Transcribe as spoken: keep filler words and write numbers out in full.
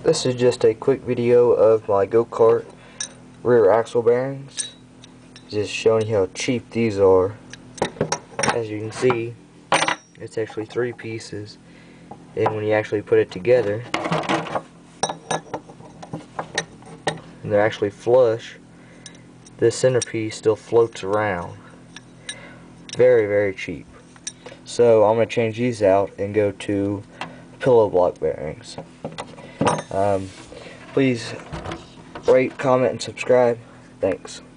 This is just a quick video of my go-kart rear axle bearings. Just showing you how cheap these are. As you can see, it's actually three pieces, and when you actually put it together, and they're actually flush, this centerpiece still floats around. Very, very cheap. So I'm going to change these out and go to pillow block bearings. Um, please rate, comment, and subscribe. Thanks.